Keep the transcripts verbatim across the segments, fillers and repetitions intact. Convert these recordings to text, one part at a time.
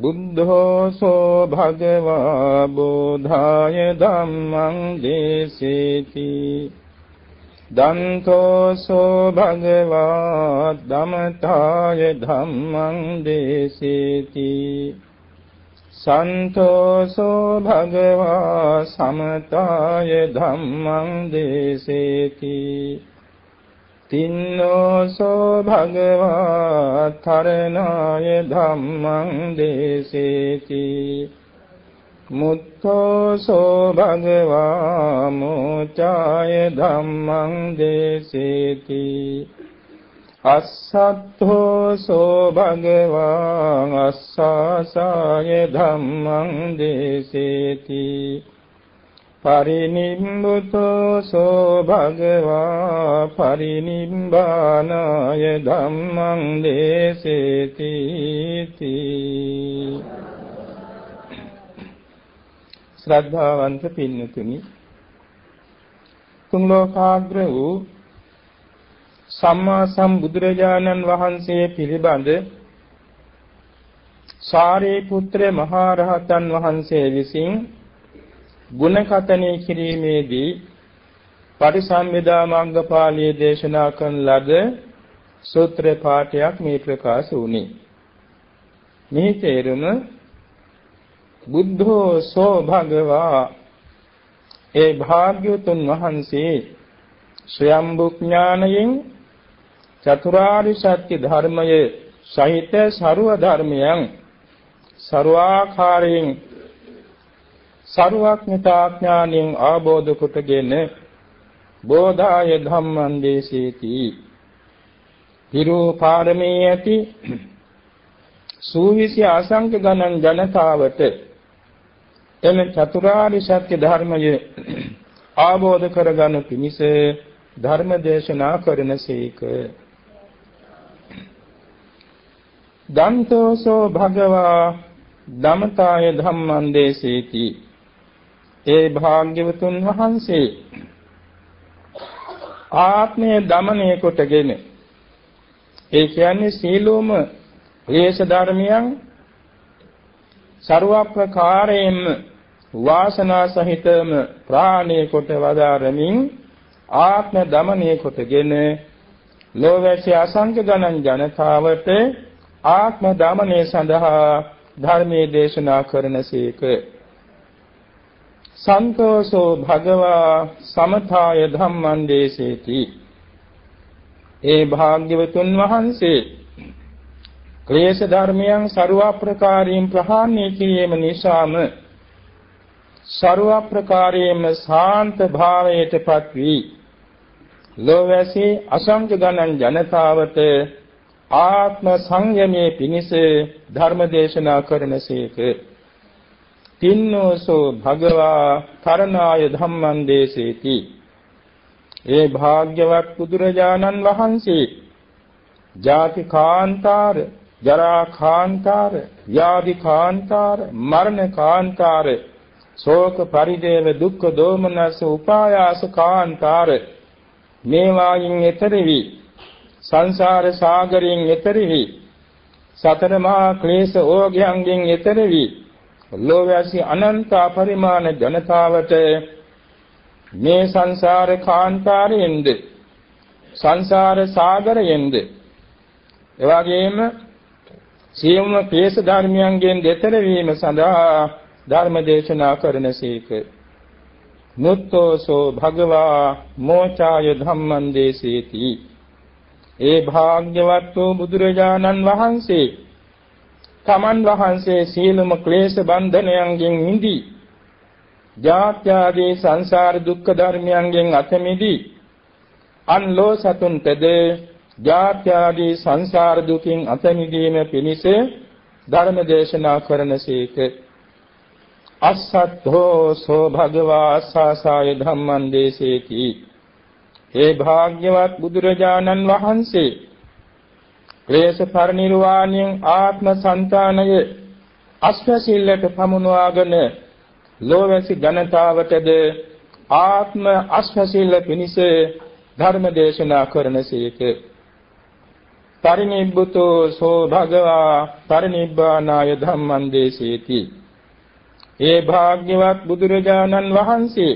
බුද්ධෝ සෝ භගවා බෝධාය ධම්මං දේසේති දන්තෝ සෝ භගවා ධම්මතාය ධම්මං දේසේති සන්තෝ සෝ භගවා සමතාය ධම්මං දේසේති තින්නෝ සෝ භගවා තරණාය ධම්මං දේසේති මුත්තෝ සෝ භගවා මෝචාය ධම්මං දේසේති අස්සත්තෝ සෝ භගවා අස්සාසාය ධම්මං දේසේති පරිනිම්බුතෝ සෝ භගවා පරිනිම්බානාය ධම්මං දේසේති ශ්‍රද්ධාවන්ත පින්නතුනි තුන් ලෝකාග්‍ර වූ සම්මා සම්බුදුරජාණන් වහන්සේ පිළිබඳ සාරිපුත්‍ර මහ රහතන් වහන්සේ විසින් ගුණ කථනය කිරීමේදී පටිසම්භිදා මග්ගපාළියේ දේශනා කරන ලද සූත්‍ර පාඨයක් මේ ප්‍රකාශ වුණේ. මේ තේරුම බුද්ධෝ සෝ භගවා ඒ භාග්‍යවතුන් වහන්සේ ස්වයම්බු ඥානයෙන් චතුරාර්ය සත්‍ය ධර්මයේ සහිත ਸਰව ධර්මයන් ਸਰවාකාරයෙන් ਸਰවඥතා ඥාණයෙන් ආબોධ කොටගෙන බෝධාය ධම්මං දේසේති පිරූපාරමේ ඇති සූවිසි අසංඛ ගණන් ජනතාවට එම චතුරාර්ය සත්‍ය ධර්මය ආબોධ කරගනු පිණිස ධර්ම දේශනා කරනසේක. දන්තෝසෝ භගවා ධම්මතාය ධම්මං දේසේති ඒ භාග්‍යවතුන් වහන්සේ ආත්මය දමනය කොටගෙන ඒ කියන්නේ සීලෝම ක්ලේශ ධර්මයන් ਸਰව ප්‍රකාරයෙන්ම වාසනා සහිතම ප්‍රාණය කොට වදාරමින් ආත්ම දමනය කොටගෙන ලෝවැසි අසංඛ ගණන් ජනතාවට ආත්ම දමනය සඳහා ධර්මයේ දේශනා කරනසේක. සන්තෝෂෝ භගවා සමතාය ධම්මං දේසේති ඒ භාග්‍යවතුන් වහන්සේ ක්ලේශ ධර්මයන් ਸਰව ප්‍රකාරයෙන් ප්‍රහාණය කිරීම නිසාම ਸਰව ප්‍රකාරයෙන්ම ශාන්ත භාවයටපත් වී ලෝවැසි අසංඛ ගණන් ජනතාවට ආත්ම සංයමයේ පිණිස ධර්ම දේශනා කරනසේක. තින්නෝසෝ භගවා කරණාය ධම්මං දේසේති ඒ භාග්‍යවත් බුදුරජාණන් වහන්සේ ජාති කාන්තාර ජරා කාන්තාර ව්‍යාධි කාන්තාර මරණ කාන්තාර ශෝක පරිදේව දුක්ඛ දෝමනස උපායාස කාන්තාර මේවායින් එතර වී සංසාර සාගරයෙන් එතර වී සතර මහා ක්ලේශ ඕගයන්ගෙන් එතර වී ලෝවැසි අනන්ත පරිමාණ ජනතාවට මේ සංසාර කාන්තාරයෙන්ද සංසාර සාගරයෙන්ද එවැගේම සියුම් ක්ලේශ ධර්මයන්ගෙන් දෙතර වීම සඳහා ධර්ම දේශනා කරනසේක. මුත්තෝසෝ භගවා මෝචාය ධම්මං දේසේති ඒ භාග්‍යවත් වූ බුදුරජාණන් වහන්සේ තමන් වහන්සේ සීලම ක්ලේශ බන්ධනයන්ගෙන් මිදී ජාත්‍යාදී සංසාර දුක්ඛ ධර්මයන්ගෙන් අත මිදී අන්ලෝ සතුන්ටද ජාත්‍යාදී සංසාර දුකින් අත මිදීම පිණිස ධර්ම දේශනා කරනසේක. අස්සද්ධෝ සෝ භගවා අස්සාසාය ධම්මං දේසේති ඒ භාග්‍යවත් බුදුරජාණන් වහන්සේ ක්ලේශ පරිනිර්වාණයෙන් ආත්ම සංතානය අස්වැසිල්ලට පමුණවාගෙන ලෝවැසි ජනතාවටද ආත්ම අස්වැසිල්ල පිණිස ධර්ම දේශනා කරනසේක. පරිනිබ්බුතෝ සෝ භගවා පරිනිබ්බානාය ධම්මං දේශේති. ඒ භාග්‍යවත් බුදුරජාණන් වහන්සේ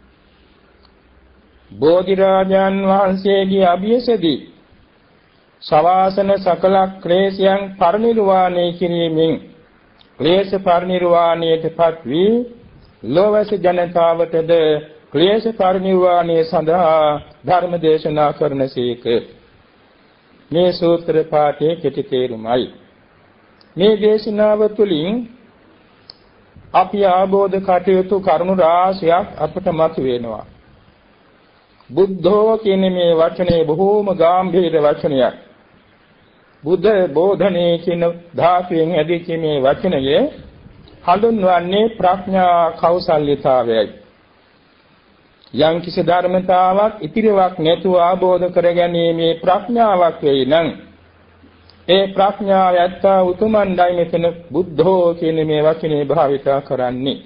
බෝධිරාජාන් වහන්සේගේ අභියසදී සවාසන සකල ක්ලේශයන් පරිනිර්වාණය කිරීමෙන් ක්ලේශ පරිනිර්වාණයටපත් වී ලෝවැස ජනතාවටද ක්ලේශ පරිනිර්වාණය සඳහා ධර්ම දේශනා කරනසේක. මේ සූත්‍ර පාඨයේ කෙටි තේරුමයි. මේ දේශනාව තුළින් අපි ආબોධ කටයුතු කරුණු රාශියක් අපට මතුවෙනවා. බුද්ධෝ කියන මේ වචනේ බොහෝම ගැඹීර වචනයක්. බුද්ධ බෝධනේ කියන ධාතුවෙන් ඇදිච්ච මේ වචනය හඳුන්වන්නේ ප්‍රඥා කෞසල්‍යතාවයයි. යම් කිසි ධර්මතාවක් ඉතිරිවක් නැතුව ආબોධ කරගැනීමේ ප්‍රඥාවක් වෙයි නම් ඒ ප්‍රඥාව යත්තා උතුමන්ඩයි මෙතන බුද්ධෝ කියන මේ වචනේ භාවිත කරන්නේ.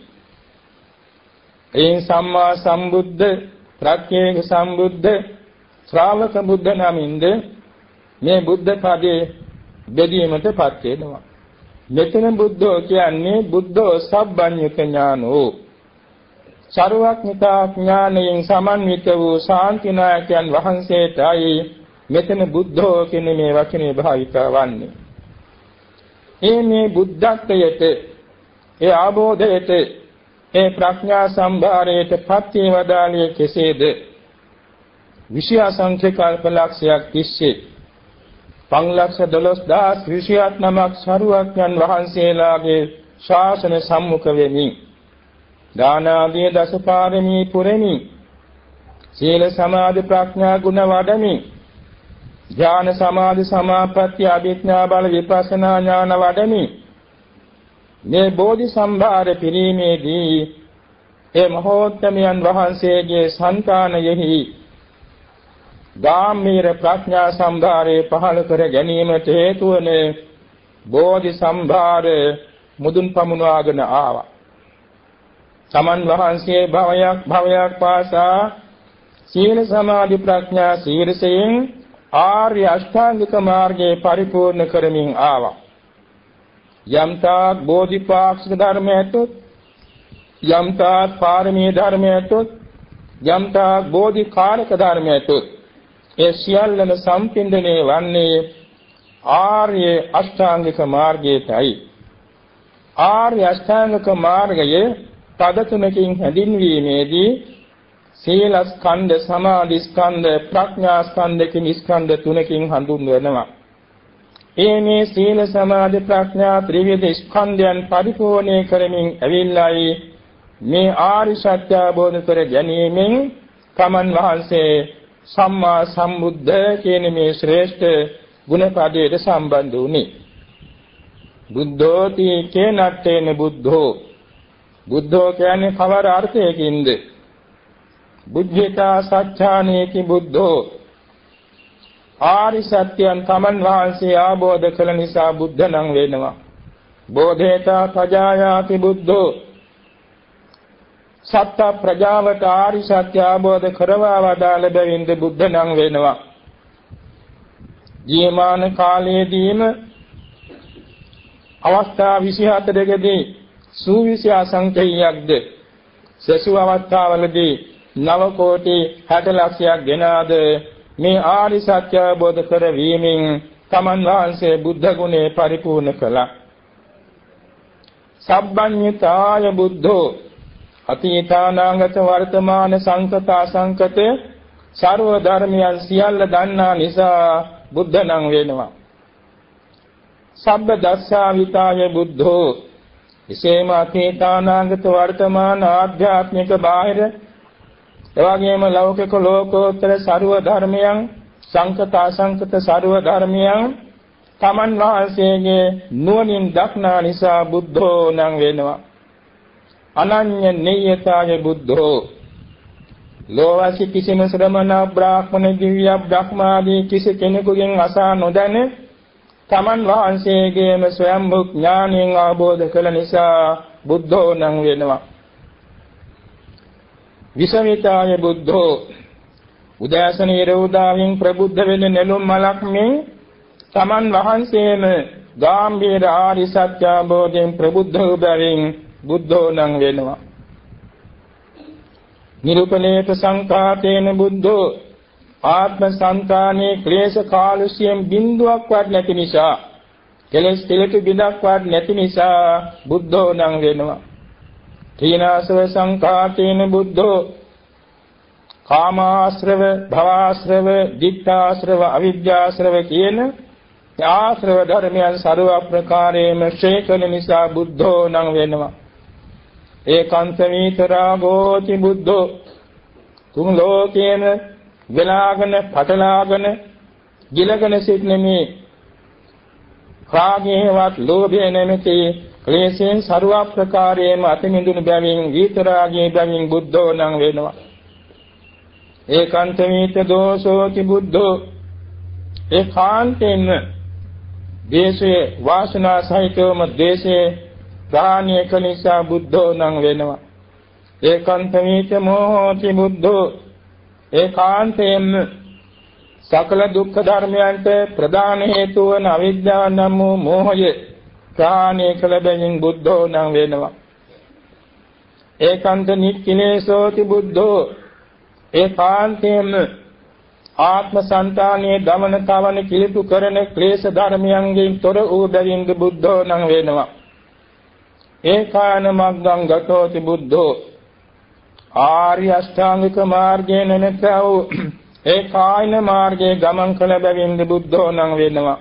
ඒ සම්මා සම්බුද්ධ, ප්‍රත්‍යේක සම්බුද්ධ, ශ්‍රාවක බුද්ධ නමින්ද මේ බුද්ධ පදේ බෙදීමටපත් වෙනවා. මෙතන බුද්ධෝ කියන්නේ බුද්ධෝ සබ්බඤ්ඤුත ඥානෝ. සර්වඥතා ඥානයෙන් සමන්විත වූ ශාන්තිනායකයන් වහන්සේටයි මෙතන බුද්ධෝ කියන මේ වචනේ භාවිත වන්නේ. ඒ මේ බුද්ධත්වයට, ඒ ආબોධයට, ඒ ප්‍රඥා සම්භාරයට පත්‍ය වදාළේ කෙසේද? විෂය සංඛ්‍ය කල්පලක්ෂයක් තිස්සේ පන්ලක්ෂ දොළොස් දහස් විෂයක් නමක් සරුවඥන් වහන්සේලාගේ ශාසන සම්මුඛ වෙමින් දාන ආදී දසපාරමී පුරමින් සීල සමාධි ප්‍රඥා ගුණ වඩමින් ඥාන සමාධි සමාපatti අභිඥා බල විපස්සනා ඥාන වඩමින් මේ බෝධි සම්භාර පිරීමේදී ඒ මහෝත්තමයන් වහන්සේගේ సంతානයෙහි ගාම්භීර ප්‍රඥා සම්භාරේ පහළ කර ගැනීමට හේතු වන බෝධි සම්භාර මුදුන් පමුණවාගෙන ආවා. සමන් වහන්සේ භවයක් භවයක් පාසා සීල සමාධි ප්‍රඥා සීලයෙන් ආර්ය අෂ්ටාංගික මාර්ගයේ පරිපූර්ණ කරමින් ආවා. යම්තාක් බෝධිපාක්ෂික ධර්මයට, යම්තාක් පාරමී ධර්මයට, යම්තාක් බෝධිකාරක ධර්මයට ඒ සියල්ලම සම්පින්දනේ වන්නේ ආර්ය අෂ්ටාංගික මාර්ගයටයි. ආර්ය අෂ්ටාංගික මාර්ගයේ පද තුනකින් හැඳින්වීමේදී සීල ස්කන්ධ, සමාධි ස්කන්ධ, ප්‍රඥා ස්කන්ධ කියන ස්කන්ධ තුනකින් හඳුන්වනවා. ඒ මේ සීල සමාධි ප්‍රඥා ත්‍රිවිධ ස්කන්ධයන් පරිපූර්ණය කරමින් ඇවිල්ලායි මේ ආරි සත්‍ය අවබෝධ කර ගැනීමෙන් තමන් වහන්සේ සම්මා සම්බුද්ධ කියන මේ ශ්‍රේෂ්ඨ ගුණපදයට සම්බන්ධ වුණේ. බුද්ධෝති කේනත්තේන බුද්ධෝ. බුද්ධෝ කියන්නේ කවර අර්ථයකින්ද? බුද්ධිතා සත්‍යානේති බුද්ධෝ. ආරි සත්‍යයන් තමන් වහන්සේ ආબોධ කළ නිසා බුද්ධ නම් වෙනවා. බෝධේතා පජායාති බුද්ධෝ. සත්‍ය ප්‍රජාවට ආරි සත්‍ය ආબોධ කරවා වදාළ බැවින්ද බුද්ධ නම් වෙනවා. ජීවමාන කාලයේදීම අවස්ථා විසිහතරකදී සූවිසි අසංඛ්‍යයක්ද සසු අවස්ථාවලදී නව කෝටි හැට ලක්ෂයක් ගෙනාද මේ ආරි සත්‍ය අවබෝධ කරවීමෙන් තමන් වහන්සේ බුද්ධ ගුණේ පරිපූර්ණ කළා. සබ්බඤ්ඤතාය බුද්ධෝ. අතීතානාගත වර්තමාන සංකත අසංකත සර්ව ධර්මයන් සියල්ල දන්නා නිසා බුද්ධ නම් වෙනවා. සබ්බ දස්සාවිතාය බුද්ධෝ. එසේම අතීතානාගත වර්තමාන ආධ්‍යාත්මික බාහිර එවැගේම ලෞකික ලෝකෝත්තර සර්ව ධර්මයන් සංකත අසංකත සර්ව ධර්මයන් තමන් වහන්සේගේ නුවණින් දක්නා නිසා බුද්ධෝ නම් වෙනවා. අනන්‍ය නියතාය බුද්ධෝ. ලෝවාසි කිසිම ශ්‍රමණ බ්‍රාහ්මණ දිව්‍ය බ්‍රහ්මාදී කිසි කෙනෙකුගෙන් අසා නොදැන තමන් වහන්සේගේම ස්වයම්භූ ඥාණයෙන් අවබෝධ කළ නිසා බුද්ධෝ නම් වෙනවා. විසමිතාය බුද්ධෝ. උදෑසන ඉරෝදාවෙන් ප්‍රබුද්ධ වෙන නෙළුම් මලක් මෙන් තමන් වහන්සේම ගාම්භීර ආරි සත්‍ය අවබෝධයෙන් ප්‍රබුද්ධ වූ බැවින් බුද්ධෝ නම් වෙනවා. නිරුපලේත සංඛාතේන බුද්ධෝ ආත්ම සංතානේ ක්ලේශ කාලුෂ්‍යම් බිඳුවක්වත් නැති නිසා, කෙලෙස් පිළිතු බිඳක්වත් නැති නිසා බුද්ධෝ නම් වෙනවා. තීනාසව සංඛාතේන බුද්ධෝ කාමාශ්‍රව, භවආශ්‍රව, ditthාශ්‍රව, අවිද්‍යාශ්‍රව කියන ආශ්‍රව ධර්මයන් ਸਰව ප්‍රකාරයෙන්ම ක්ෂය කළ නිසා බුද්ධෝ නම් වෙනවා. ඒකාන්ත විතරාගෝති බුද්ධෝ තුන් ලෝකේන වෙලාගෙන පටලාගෙන ගිලගෙන සිටින මේ රාගයවත් ලෝභය නැමැති ක්ලේශයෙන් ਸਰව ප්‍රකාරයෙන්ම අතමිඳුණු බැවින් විතරාගයේ බැවින් බුද්ධෝ නම් වෙනවා. ඒකාන්ත විත දෝසෝති බුද්ධෝ ඒකාන්තෙන් දේශේ වාසනා සහිතවම දේශේ ප්‍රාණ්‍ය කනිසා බුද්ධෝ නම් වෙනවා. ඒකාන්ත විත මොහෝති බුද්ධෝ ඒකාන්තයෙන් සකල දුක්ඛ ධර්මයන්ට ප්‍රධාන හේතු වන අවිද්‍යාව නම් වූ මෝහය ප්‍රාණ්‍ය කළ බැවින් බුද්ධෝ නම් වෙනවා. ඒකාන්ත නික්ඛිලේසෝති බුද්ධෝ ඒකාන්තයෙන් ආත්ම සංතානයේ දමන තවන කිලිපු කරන ක්ලේශ ධර්මයන්ගෙන් තොර වූ බැවින් බුද්ධෝ නම් වෙනවා. ඒකාන මග්ගං ගතෝති බුද්ධෝ ආර්ය අෂ්ටාංගික මාර්ගයේ නැතව ඒකායන මාර්ගයේ ගමන් කළ බැවින් බුද්ධෝ නම් වෙනවා.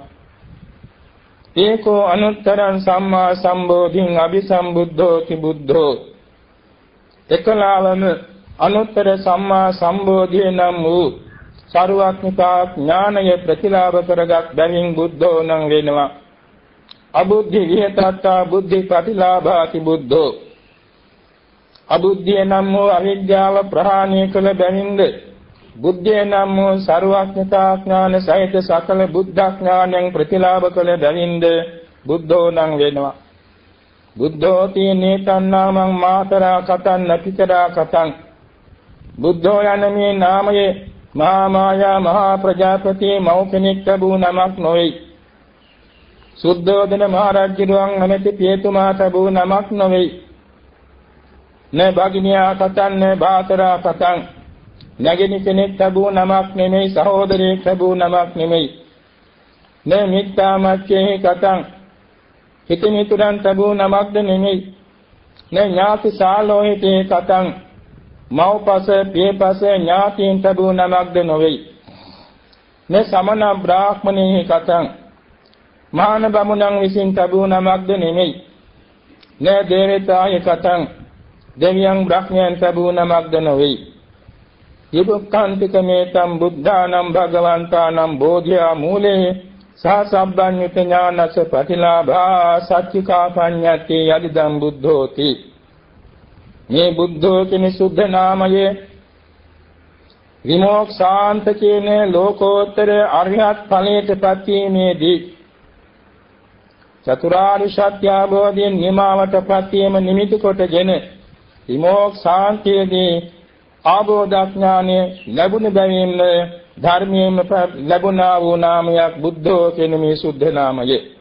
ඒකෝ අනුත්තරං සම්මා සම්බෝධින් අபிසම්බුද්ධෝති බුද්ධෝ එකලාවම අනුත්තර සම්මා සම්බෝධිය නම් වූ සරුවක්ඥතා ඥානය ප්‍රතිලාභ කරගත් බැවින් බුද්ධෝ නම් වෙනවා. අබුද්ධි විහෙතත්තා බුද්ධි ප්‍රතිලාභාති බුද්ධෝ අබුද්ධිය නම් වූ අවිද්‍යාව ප්‍රහාණය කළ බැවින්ද බුද්ධිය නම් වූ සරුවක්ඥතා ඥාන සහිත සකල බුද්ධ ඥානයෙන් ප්‍රතිලාභ කළ බැවින්ද බුද්ධෝ නම් වෙනවා. බුද්ධෝ තීනේ තන්නාමං මාතරා කතං නපිතරා කතං බුද්ධෝ යන මේ නාමයේ මහා මායා මහා ප්‍රජාපති මෞඛනික ලැබූ නමක් නොවේ. සුද්ධෝදන මහ රජුන් නැමැති පියතුමා ලැබූ නමක් නොවේ. න භගිනියා කතං න බාතරා කතං නැගිනි කෙනෙක් ලැබූ නමක් නෙමෙයි, සහෝදරයෙක් ලැබූ නමක් නෙමෙයි. න මිත්‍යාමච්ඡේ කතං හිතමිතුරන් ලැබූ නමක්ද නෙමෙයි. න ඥාති සාලෝහිතේ කතං මෞපස පියපස ඥාතීන් ලැබූ නමක්ද නොවේ. න සමන බ්‍රාහ්මණේ කතං මහාන බමුණන් විසින් ලැබූ නමක්ද නෙමෙයි. න දේවතාය කතං දෙවියන් බ්‍රහ්මයන් ලැබූ නමක්ද නොවේ. යුක්ඛාන්තික මේතම් බුද්ධානම් භගවන්තානම් බෝධියා මූලේ සාසබ්බඤ්ඤුත ඥානස ප්‍රතිලාභා සච්චිකා පඤ්ඤති යදිදම් බුද්ධෝති. මේ බුද්ධෝ කියන සුද්ධ නාමයේ විමෝක්ෂාන්ත කියන ලෝකෝත්තර අරිහත් ඵලයට පත්වීමේදී චතුරාර්ය සත්‍ය අවබෝධයෙන් නිමාවට පත්වීම නිමිති කොටගෙන විමෝක්ෂාන්තයේදී ආબોධඥානය ලැබුණ බැවින් ධර්මයෙන් ලැබුණා වූ නාමයක් බුද්ධෝ කියන මේ සුද්ධ නාමය.